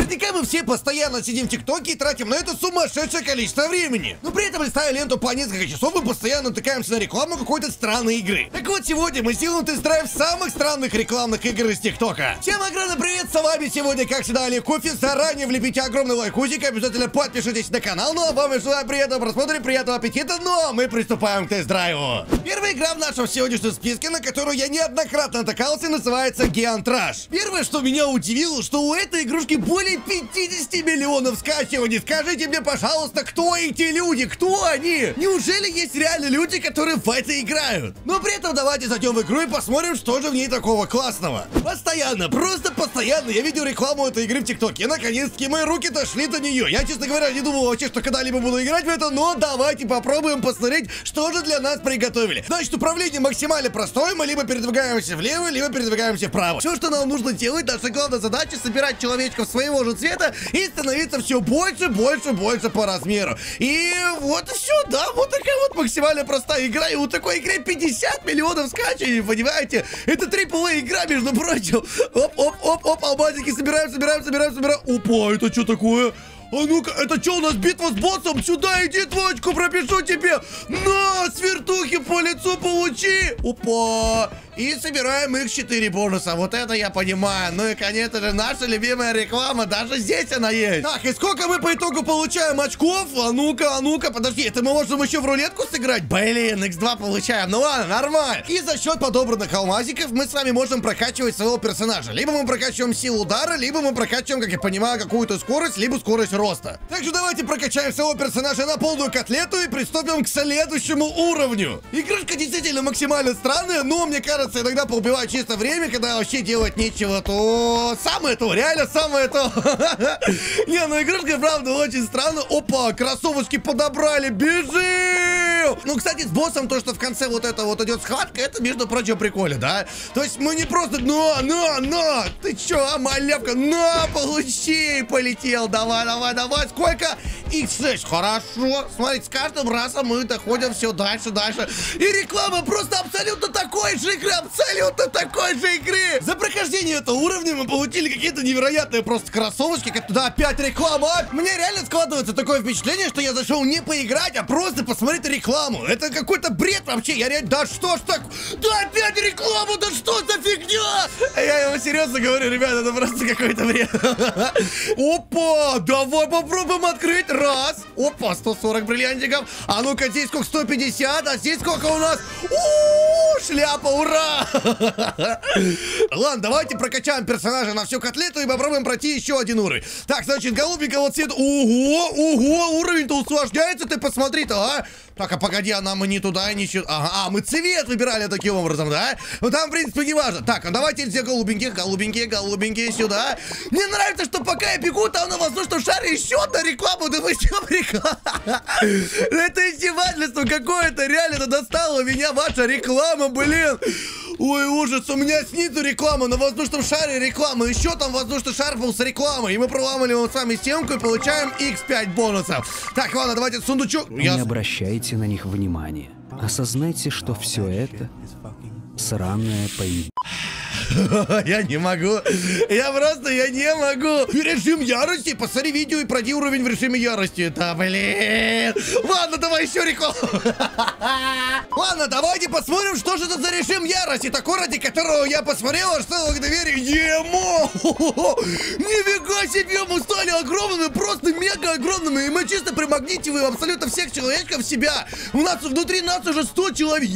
Наверняка мы все постоянно сидим в ТикТоке и тратим на это сумасшедшее количество времени. Но при этом, листая ленту по несколько часов, мы постоянно натыкаемся на рекламу какой-то странной игры. Так вот, сегодня мы сделаем тест-драйв самых странных рекламных игр из ТикТока. Всем огромный привет, с вами сегодня, как всегда, Олег Кофе. Заранее влепите огромный лайкусик, обязательно подпишитесь на канал. Ну а вам я желаю приятного просмотра и приятного аппетита. Ну а мы приступаем к тест-драйву. Первая игра в нашем сегодняшнем списке, на которую я неоднократно натыкался, называется Геантраж. Первое, что меня удивило, что у этой игрушки более 50 миллионов скачиваний. Скажите мне, пожалуйста, кто эти люди? Кто они? Неужели есть реально люди, которые в это играют? Но при этом давайте зайдем в игру и посмотрим, что же в ней такого классного. Постоянно, просто постоянно я видел рекламу этой игры в ТикТоке. И наконец-таки мои руки дошли до нее. Я, честно говоря, не думал вообще, что когда-либо буду играть в это, но давайте попробуем посмотреть, что же для нас приготовили. Значит, управление максимально простое. Мы либо передвигаемся влево, либо передвигаемся вправо. Все, что нам нужно делать, наша главная задача — собирать человечков своего же цвета и становиться все больше, больше, больше по размеру. И вот и все, да, вот такая вот максимально простая игра. И у такой игры 50 миллионов скачиваний, понимаете? Это AAA игра, между прочим. Оп, алмазики собираем. Опа, это что такое? А ну-ка, это что у нас, битва с боссом? Сюда иди, двоечку пропишу тебе. На, свертухи по лицу получи. Опа. И собираем их 4 бонуса. Вот это я понимаю. Ну и, конечно же, наша любимая реклама. Даже здесь она есть. Так, и сколько мы по итогу получаем очков? А ну-ка, подожди. Это мы можем еще в рулетку сыграть? Блин, X2 получаем. Ну ладно, нормально. И за счет подобранных алмазиков мы с вами можем прокачивать своего персонажа. Либо мы прокачиваем силу удара, либо мы прокачиваем, как я понимаю, какую-то скорость, либо скорость роста. Так что давайте прокачаем своего персонажа на полную котлету и приступим к следующему уровню. Игрушка действительно максимально странная, но мне кажется, иногда поубивать чисто время, когда вообще делать нечего, то самое то, реально самое то. Не, ну игрушка правда очень странная. Опа, кроссовочки подобрали, бежим! Ну, кстати, с боссом то, что в конце вот это вот идет схватка, это, между прочим, прикольно, да? То есть мы не просто на, ты чё, малявка, на, получи, полетел, давай, сколько? X6, хорошо. Смотрите, с каждым разом мы доходим все дальше. И реклама просто абсолютно такой же игры, За прохождение этого уровня мы получили какие-то невероятные просто кроссовочки, как туда опять реклама. Мне реально складывается такое впечатление, что я зашел не поиграть, а просто посмотреть рекламу. Это какой-то бред вообще. Я реально, да что ж так? Да опять реклама, да что за фигня? Я ему серьезно говорю, ребята, это просто какой-то бред. Опа, давай попробуем открыть. Раз. Опа, 140 бриллиантиков. А ну-ка, здесь сколько? 150. А здесь сколько у нас? Шляпа, ура! Ладно, давайте прокачаем персонажа на всю котлету и попробуем пройти еще один уровень. Так, значит, голубенького цвета. Ого, уровень-то усложняется, ты посмотри-то, а? Так, а погоди, а нам и не туда, и не сюда. Ага, мы цвет выбирали таким образом, да? Ну там, в принципе, не важно. Так, а давайте все голубенькие сюда. Мне нравится, что пока я бегу, там на воздушном шаре еще одна реклама. Да вы что, реклама? Это издевательство какое-то, реально достало меня ваша реклама, блин. Ой, ужас, у меня снизу реклама, на воздушном шаре реклама. Еще там воздушный шар был с рекламой. И мы проламываем с вами стенку и получаем X5 бонусов. Так, ладно, давайте сундучок. Не обращайте на них внимания. Осознайте, что все это сраная поездка. Я не могу. Я не могу. Режим ярости. Посмотри видео и пройди уровень в режиме ярости. Да, блин. Ладно, давай еще рекламу. Ладно, давайте посмотрим, что же это за режим ярости. Такой, ради которого я посмотрел, аж целых доверие ему. Нифига себе, мы стали огромными, просто мега огромными. И мы чисто примагнитиваем абсолютно всех человечков в себя. У нас внутри нас уже 100 человек.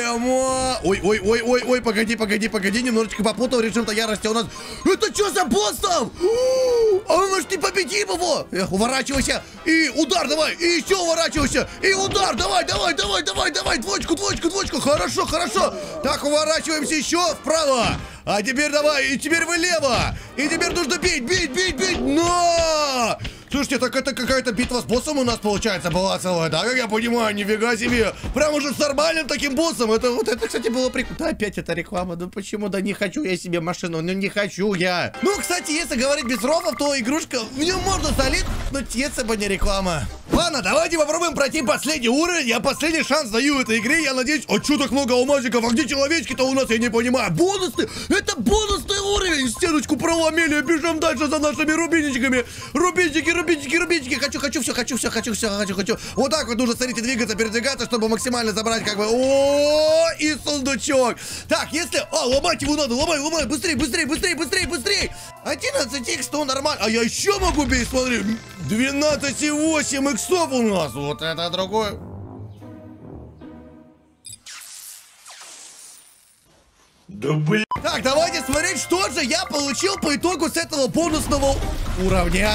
Ой, погоди, немножечко попутал режим-то ярости. У нас... Это что за босс там? А мы ж не победим его. Эх, уворачивайся. И удар давай. И еще уворачивайся. И удар давай. Двоечку. Хорошо. Так, уворачиваемся еще вправо. А теперь давай. И теперь влево. И теперь нужно бить. Но! Слушайте, так это какая-то битва с боссом у нас, получается, была целая, да? Как я понимаю, нифига себе. Прям уже с нормальным таким боссом. Это, кстати, было прикольно. Да, опять эта реклама. Да почему? Да не хочу я себе машину. Ну, не хочу я. Ну, кстати, если говорить без рофлов, то игрушка, в нее можно залить, но если бы не реклама. Ладно, давайте попробуем пройти последний уровень. Я последний шанс даю этой игре. Я надеюсь... А чё так много алмазиков? А где человечки-то у нас? Я не понимаю. Бонусный! Это бонусный уровень! Стеночку проломили. Бежим дальше за нашими рубинчиками. Рубинчики. Хочу. Вот так вот нужно, смотрите, двигаться, передвигаться, чтобы максимально забрать, как бы... О, и сундучок. Так, если... А, ломать его надо. Ломай. Быстрей. 11 икс, ну нормально. А я еще могу бить, смотри. 12,8 иксов у нас. Вот это другое. Да блин. Так, давайте смотреть, что же я получил по итогу с этого бонусного уровня.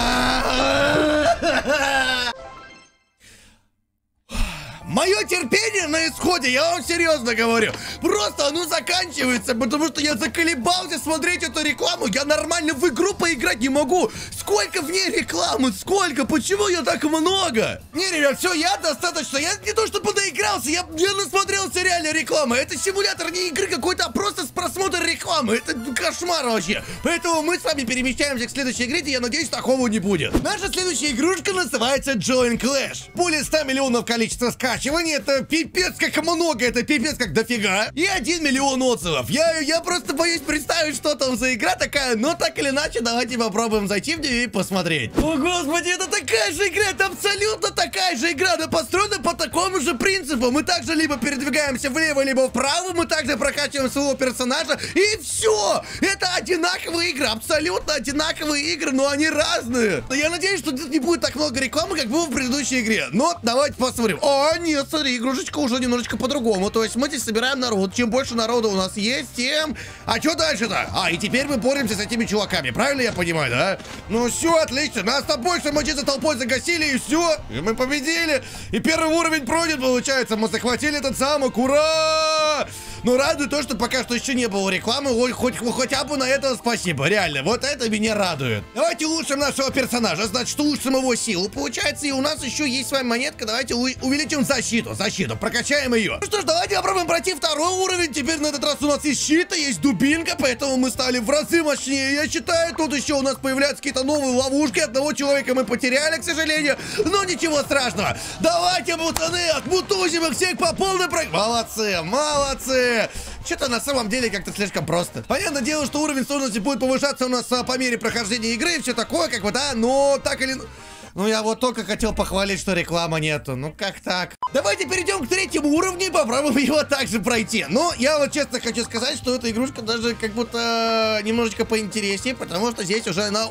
Мое терпение на исходе, я вам серьезно говорю. Просто оно заканчивается, потому что я заколебался смотреть эту рекламу. Я нормально в игру поиграть не могу. Сколько в ней рекламы? Сколько? Почему ее так много? Не, ребят, все, я достаточно. Я не то чтобы наигрался, я насмотрелся реально рекламы. Это симулятор не игры какой-то, а просто просмотр рекламы. Это кошмар вообще. Поэтому мы с вами перемещаемся к следующей игре, и я надеюсь, такого не будет. Наша следующая игрушка называется Join Clash. Более 100 миллионов количества скачиваний. Это пипец как много, это пипец как дофига. И 1 миллион отзывов. Я просто боюсь представить, что там за игра такая. Но так или иначе, давайте попробуем зайти в нее и посмотреть. О, господи, это такая же игра, это абсолютно такая же игра. Она построена по такому же принципу. Мы также либо передвигаемся влево, либо вправо. Мы также прокачиваем своего персонажа. И все. Это одинаковые игры, абсолютно одинаковые игры, но они разные. Я надеюсь, что тут не будет так много рекламы, как было в предыдущей игре. Но давайте посмотрим. О, нет, смотри, игрушечка уже немножечко по-другому. То есть мы здесь собираем народ. Чем больше народа у нас есть, тем... А что дальше-то? А, и теперь мы боремся с этими чуваками. Правильно я понимаю, да? Ну все, отлично. Нас там больше мочи за толпой загасили, и все. И мы победили. И первый уровень пройден, получается. Мы захватили этот замок. Ура! Но радует то, что пока что еще не было рекламы. Ой, хотя бы на это спасибо. Реально, вот это меня радует. Давайте улучшим нашего персонажа. Значит, улучшим его силу. Получается, и у нас еще есть с вами монетка. Давайте увеличим защиту. Прокачаем ее. Ну что ж, давайте попробуем пройти второй уровень. Теперь на этот раз у нас есть щит, есть дубинка, поэтому мы стали в разы мощнее. Я считаю, тут еще у нас появляются какие-то новые ловушки. Одного человека мы потеряли, к сожалению. Но ничего страшного. Давайте, пацаны, отмутузим их всех по полной программе. Молодцы. Что-то на самом деле как-то слишком просто. Понятное дело, что уровень сложности будет повышаться у нас по мере прохождения игры и все такое, как бы, да, но так или... Ну, я вот только хотел похвалить, что рекламы нету. Ну, как так? Давайте перейдем к третьему уровню и попробуем его также пройти. Но я вот честно хочу сказать, что эта игрушка даже как будто немножечко поинтереснее, потому что здесь уже она...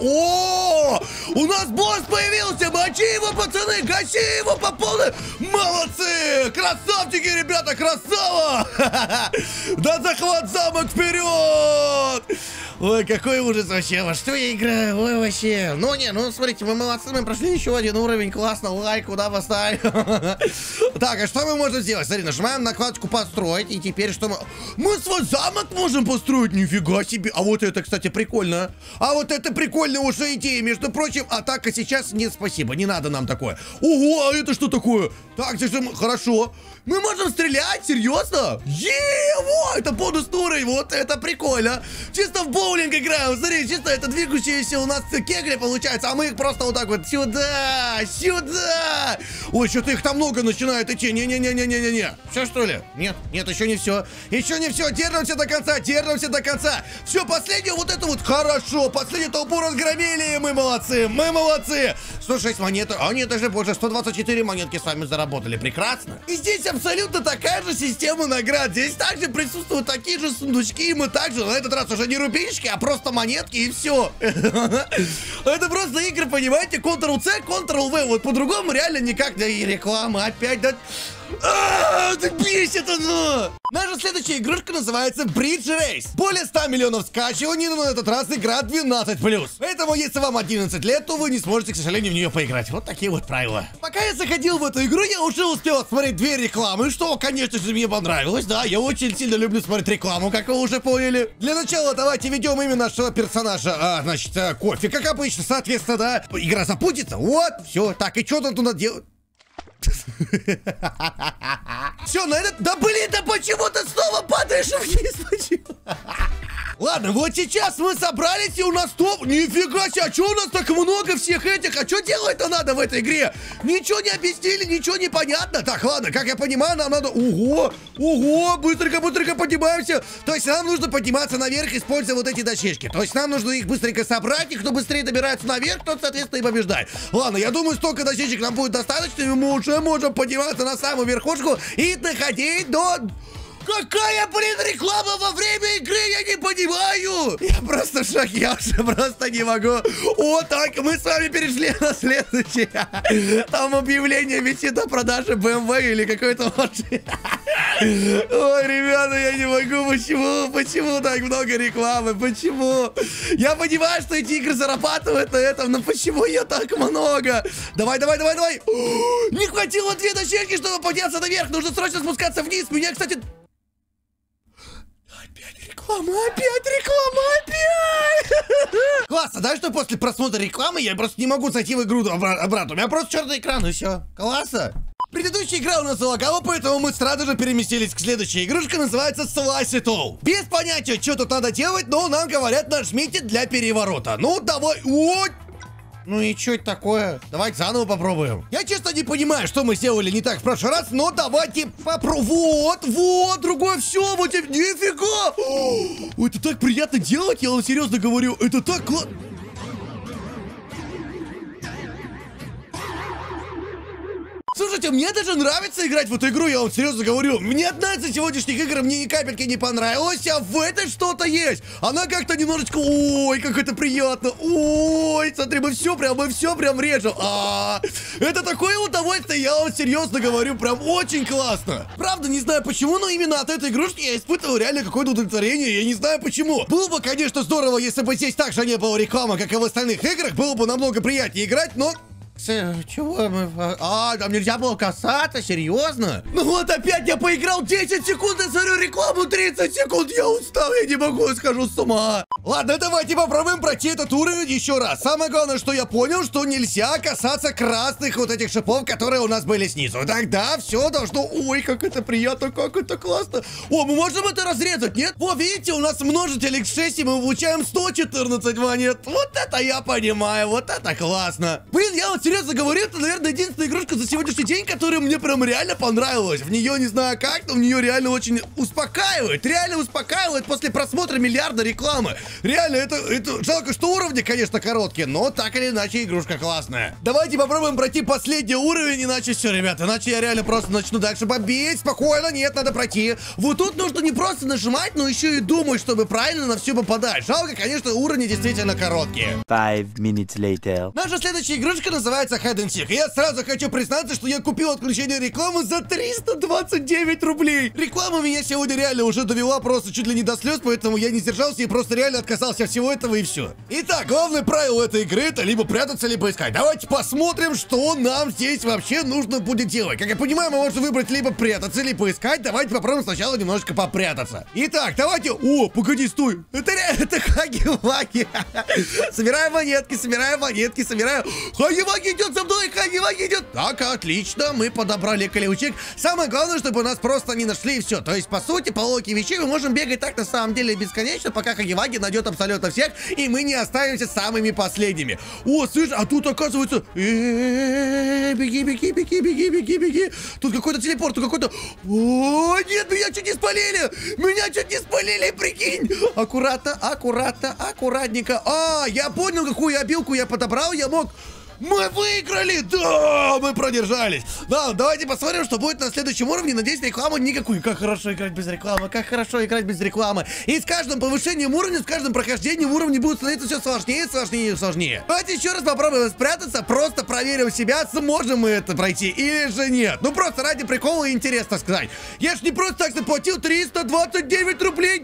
О! У нас босс появился! Мочи его, пацаны! Гаси его по полной... Молодцы! Красавчики, ребята! Красава! Да захват замок вперед! Ой, какой ужас вообще, во что я играю, ой, вообще. Ну, не, ну, смотрите, мы молодцы, мы прошли еще один уровень, классно, лайк, куда поставим. Так, а что мы можем сделать? Смотри, нажимаем на вкладочку построить, и теперь что мы... Мы свой замок можем построить, нифига себе. А вот это, кстати, прикольно. А вот это прикольная уже идея, между прочим. Атака сейчас, нет, спасибо, не надо нам такое. Ого, а это что такое? Так, же хорошо. Мы можем стрелять, серьезно? Еее, это бонусный уровень, вот это прикольно. Чисто в боулинг играем, смотри, чисто это двигающиеся у нас кегли получается, а мы их просто вот так вот сюда. Ой, что-то их там много начинает идти, не-не-не-не-не-не. Все, что ли? Нет, еще не все. Еще не все, держимся до конца. Все, последнее вот это вот хорошо, последнюю толпу разгромили, мы молодцы. 106 монет, а нет, даже больше, 124 монетки с вами заработали, прекрасно. И здесь абсолютно такая же система наград. Здесь также присутствуют такие же сундучки, и мы также на этот раз уже не рубинчики, а просто монетки, и все. Это просто игры, понимаете? Ctrl-C, Ctrl-V. Вот по-другому реально никак. Да и реклама опять, да... Это бесит оно! Наша следующая игрушка называется Bridge Race. Более 100 миллионов скачиваний, но на этот раз игра 12+. Поэтому, если вам 11 лет, то вы не сможете, к сожалению, в нее поиграть. Вот такие вот правила. Пока я заходил в эту игру, я уже успел смотреть 2 рекламы, что, конечно же, мне понравилось. Да, я очень сильно люблю смотреть рекламу, как вы уже поняли. Для начала давайте ведем имя нашего персонажа. Значит, кофе, как обычно, соответственно, да. Игра запустится. Вот, все. Так, и что там туда делать? Все, на этот... Да блин, да почему ты снова падаешь вниз? Почему? Ладно, вот сейчас мы собрались, и у нас топ. Нифига себе, а что у нас так много всех этих? А что делать-то надо в этой игре? Ничего не объяснили, ничего не понятно. Так, ладно, как я понимаю, нам надо... Ого, быстренько поднимаемся. То есть нам нужно подниматься наверх, используя вот эти дощечки. То есть нам нужно их быстренько собрать, и кто быстрее добирается наверх, тот, соответственно, и побеждает. Ладно, я думаю, столько дощечек нам будет достаточно, и мы уже можем подниматься на самую верхушку и доходить до... Какая, блин, реклама во время игры, я не понимаю! Я просто в шоке, я уже просто не могу. О, так, мы с вами перешли на следующее. Там объявление висит о продаже BMW или какой-то машины. Ой, ребята, я не могу, почему так много рекламы, почему? Я понимаю, что эти игры зарабатывают на этом, но почему ее так много? Давай. Не хватило 2 дощечки, чтобы подняться наверх, нужно срочно спускаться вниз. Меня, кстати... Опять реклама! Классно, да, что после просмотра рекламы я просто не могу зайти в игру обратно. У меня просто черный экран, и все. Классно. Предыдущая игра у нас залагала, поэтому мы сразу же переместились к следующей. Игрушка называется Slice It All. Без понятия, что тут надо делать, но нам говорят, нажмите для переворота. Ну, давай. Вот. Ну и что это такое? Давайте заново попробуем. Я честно не понимаю, что мы сделали не так в прошлый раз, но давайте попробуем. Вот, другое все, вот нифига. О, это так приятно делать, я вам серьезно говорю. Это так классно. Слушайте, мне даже нравится играть в эту игру, я вам серьезно говорю. Мне одна из сегодняшних игр мне ни капельки не понравилась, а в этой что-то есть. Она как-то немножечко... Ой, как это приятно. Ой, смотри, мы все прям режем. Это такое удовольствие, я вам серьезно говорю, прям очень классно. Правда, не знаю почему, но именно от этой игрушки я испытывал реально какое-то удовлетворение, я не знаю почему. Было бы, конечно, здорово, если бы здесь также не было рекламы, как и в остальных играх, было бы намного приятнее играть, но... Чего мы... там нельзя было касаться, серьезно? Ну вот опять я поиграл 10 секунд и смотрю рекламу 30 секунд, я устал, я не могу, схожу с ума. Ладно, давайте попробуем пройти этот уровень еще раз. Самое главное, что я понял, что нельзя касаться красных вот этих шипов, которые у нас были снизу. Тогда все должно... Ой, как это приятно, как это классно. О, мы можем это разрезать, нет? О, видите, у нас множитель x6, и мы получаем 114 монет. Вот это я понимаю, вот это классно. Блин, я вот серьезно говорю, это, наверное, единственная игрушка за сегодняшний день, которая мне прям реально понравилась. В нее не знаю как, но в нее реально очень успокаивает. Реально успокаивает после просмотра миллиарда рекламы. Реально, это жалко, что уровни, конечно, короткие, но так или иначе игрушка классная. Давайте попробуем пройти последний уровень, иначе все, ребята, иначе я реально просто начну дальше бомбить. Спокойно, нет, надо пройти. Вот тут нужно не просто нажимать, но еще и думать, чтобы правильно на все попадать. Жалко, конечно, уровни действительно короткие. 5 minutes later. Наша следующая игрушка называется Hide and Seek. И я сразу хочу признаться, что я купил отключение рекламы за 329 рублей. Реклама меня сегодня реально уже довела просто чуть ли не до слез, поэтому я не сдержался и просто реально отказался от всего этого и все. Итак, главное правило этой игры — это либо прятаться, либо искать. Давайте посмотрим, что нам здесь вообще нужно будет делать. Как я понимаю, мы можем выбрать либо прятаться, либо искать. Давайте попробуем сначала немножечко попрятаться. Итак, давайте... О, погоди, стой. Это хаги-ваги. Собираем монетки, собираем. Хаги-ваги идет за мной, хаги-ваги идет. Так, отлично, мы подобрали ключик. Самое главное, чтобы нас просто не нашли и все. То есть, по сути, по логике вещей мы можем бегать так на самом деле бесконечно, пока хаги-ваги найдет абсолютно всех, и мы не останемся самыми последними. О, слышь, а тут оказывается... Беги. Тут какой-то телепорт, какой-то... О, нет, меня чуть не спалили, прикинь. Аккуратненько. Я понял, какую обилку я подобрал, я мог... Мы выиграли! Да, мы продержались. Да, давайте посмотрим, что будет на следующем уровне. Надеюсь, рекламы никакой. Как хорошо играть без рекламы, И с каждым повышением уровня, с каждым прохождением уровни будут становиться все сложнее. Давайте еще раз попробуем спрятаться, просто проверим себя, сможем мы это пройти или же нет. Ну просто ради прикола и интересно сказать. Я ж не просто так заплатил 329 рублей.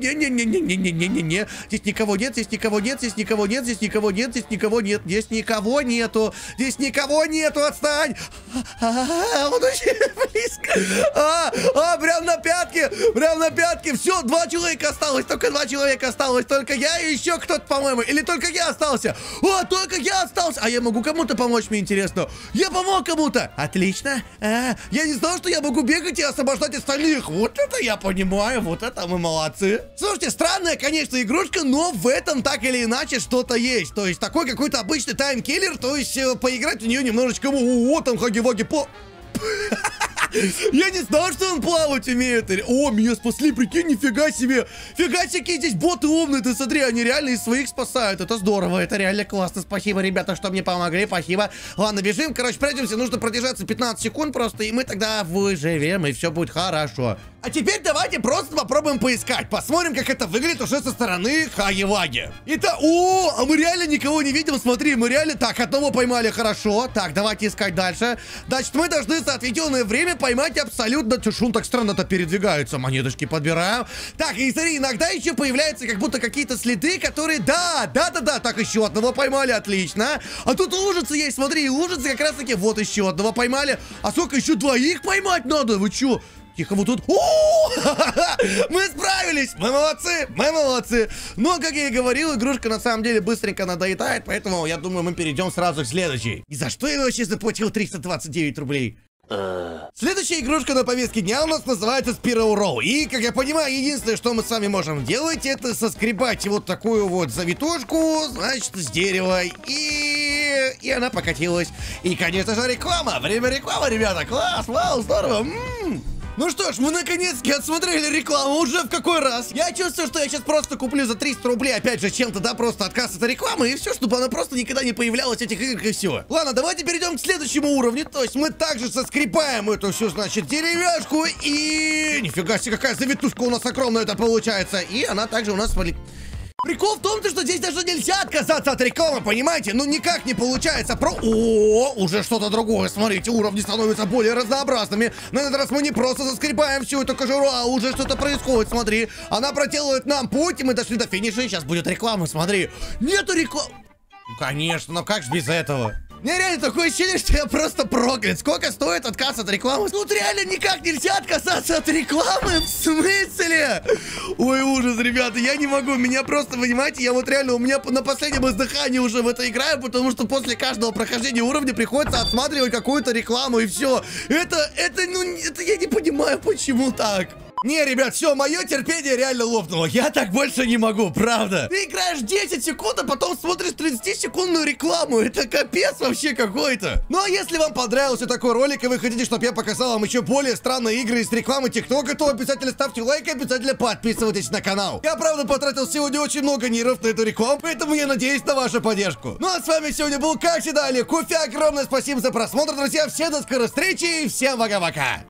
Не. Здесь никого нету. Здесь никого нету, отстань. Он очень близко. Прям на пятке. Все, 2 человека осталось, только 2 человека осталось. Только я и еще кто-то, по-моему. Или только я остался. Только я остался. А я могу кому-то помочь, мне интересно. Я помог кому-то. Отлично. Я не знал, что я могу бегать и освобождать остальных. Вот это я понимаю, вот это мы молодцы. Слушайте, странная, конечно, игрушка, но в этом так или иначе что-то есть. То есть такой какой-то обычный таймкиллер, то есть поиграть в нее немножечко... там хаги-ваги по... Я не знал, что он плавать умеет. Меня спасли, прикинь, нифига себе. Фига себе, здесь боты умные, ты смотри, они реально из своих спасают. Это здорово, это реально классно. Спасибо, ребята, что мне помогли, спасибо. Ладно, бежим, короче, прячемся, нужно продержаться 15 секунд просто, и мы тогда выживем, и все будет хорошо. А теперь давайте просто попробуем поискать. Посмотрим, как это выглядит уже со стороны Хаги-Ваги. Итак, а мы реально никого не видим, смотри, мы реально... Так, одного поймали, хорошо. Так, давайте искать дальше. Значит, мы должны за отведенное время поймать абсолютно... Что он так странно-то передвигается? Монеточки подбираем. Так, и смотри, иногда еще появляются как будто какие-то следы, которые... Да. Так, еще одного поймали, отлично. А тут лужицы есть, смотри, лужицы как раз-таки... Вот еще одного поймали. А сколько, еще 2 поймать надо? Вы че? Тихо, вот тут. Мы справились! Мы молодцы! Но, как я и говорил, игрушка на самом деле быстренько надоедает, поэтому я думаю, мы перейдем сразу к следующей. И за что я вообще заплатил 329 рублей? Следующая игрушка на повестке дня у нас называется Sparrow Row. И, как я понимаю, единственное, что мы с вами можем делать, это соскребать вот такую вот завитушку, значит, с дерева. И она покатилась. И, конечно же, реклама. Время рекламы, ребята. Класс, вау, здорово. Ну что ж, мы наконец-таки отсмотрели рекламу уже в какой раз. Я чувствую, что я сейчас просто куплю за 300 рублей, опять же, чем-то, да, просто отказ от рекламы, и все, чтобы она просто никогда не появлялась в этих играх, и все. Ладно, давайте перейдем к следующему уровню. То есть мы также соскребаем эту всю, значит, деревяшку, и... Нифига себе, какая завитушка у нас огромная это получается. И она также у нас... Прикол в том, что здесь даже нельзя отказаться от рекламы, понимаете? Ну никак не получается. Уже что-то другое. Смотрите, уровни становятся более разнообразными. На этот раз мы не просто заскребаем всю эту кожуру, а уже что-то происходит, смотри. Она проделывает нам путь, и мы дошли до финиша, и сейчас будет реклама, смотри. Нету рекламы. Ну, конечно, но как же без этого? Мне реально такое ощущение, что я просто проклят. Сколько стоит отказ от рекламы? Тут реально никак нельзя отказаться от рекламы. В смысле? Ой, ужас, ребята, я не могу. Меня просто, понимаете, я вот реально, у меня на последнем издыхании уже в это играю, потому что после каждого прохождения уровня приходится отсматривать какую-то рекламу, и все. Это я не понимаю, почему так. Не, ребят, все, мое терпение реально лопнуло. Я так больше не могу, правда. Ты играешь 10 секунд, а потом смотришь 30-секундную рекламу. Это капец вообще какой-то. Ну, а если вам понравился такой ролик, и вы хотите, чтобы я показал вам еще более странные игры из рекламы ТикТока, то обязательно ставьте лайк и обязательно подписывайтесь на канал. Я, правда, потратил сегодня очень много нервов на эту рекламу, поэтому я надеюсь на вашу поддержку. Ну, а с вами сегодня был, как всегда, Олег Куфи. Огромное спасибо за просмотр, друзья. Всем до скорой встречи и всем пока-пока.